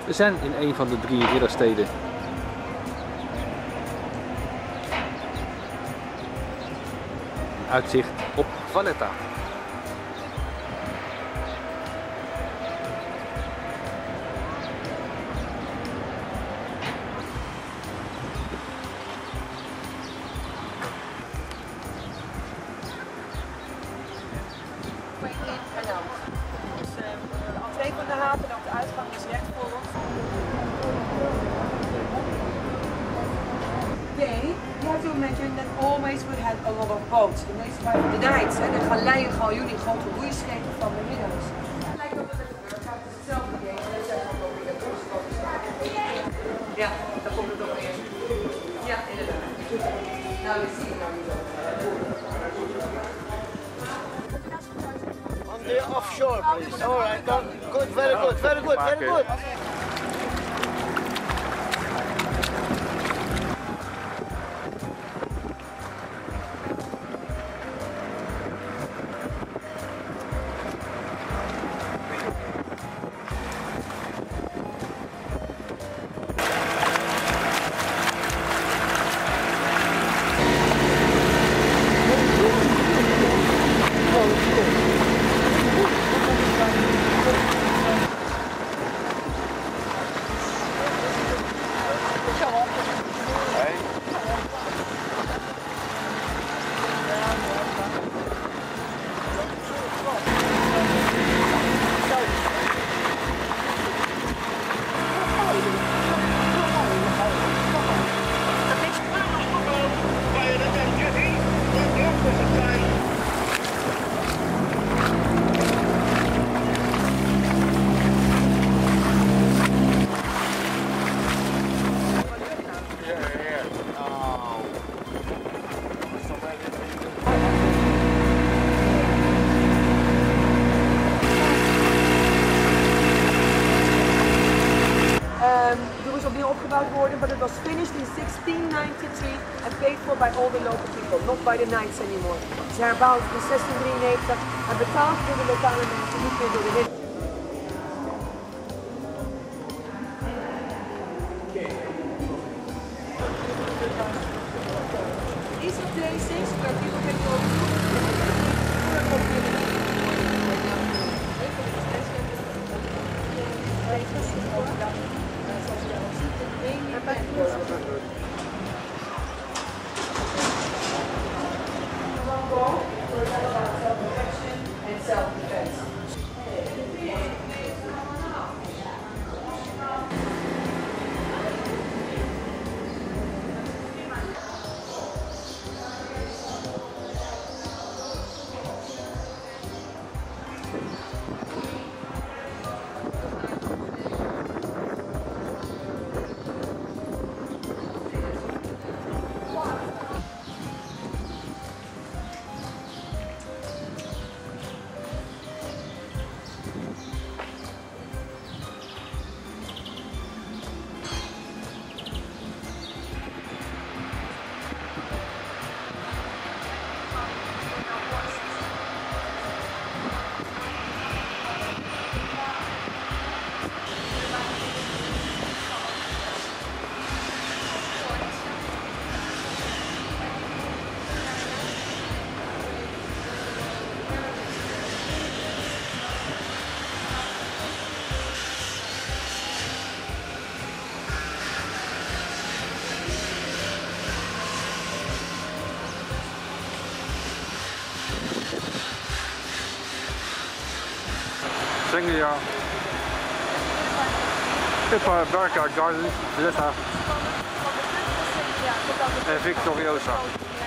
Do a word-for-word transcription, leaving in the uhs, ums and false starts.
We zijn in een van de drie riddersteden. Uitzicht op Valletta. Twee van de haven en ook de uitgang is recht voor ons. They, you have to imagine that always we had a lot of boats. And these were the knights, hè, de galeien, galjoenen, grote roeischepen van de ridders. Het lijkt ook wel met de beurtkaart, het is hetzelfde idee. En dat zijn ook weer ja, daar komt het ook weer. Ja, inderdaad. Nou, je ziet het nou niet ook. On the offshore, please. All right, done. Good, very good, very good, very good. Opgebouwd worden, but it was finished in sixteen ninety-three and paid for by all the local people, not by the knights anymore. Het is herbouwd in zestien drieënnegentig en betaald door de lokale mensen, niet meer door de ridders. These are places where people can go to. And self-defense. Senglia, Pippa Barca Gardens, Valletta en Victoriosa.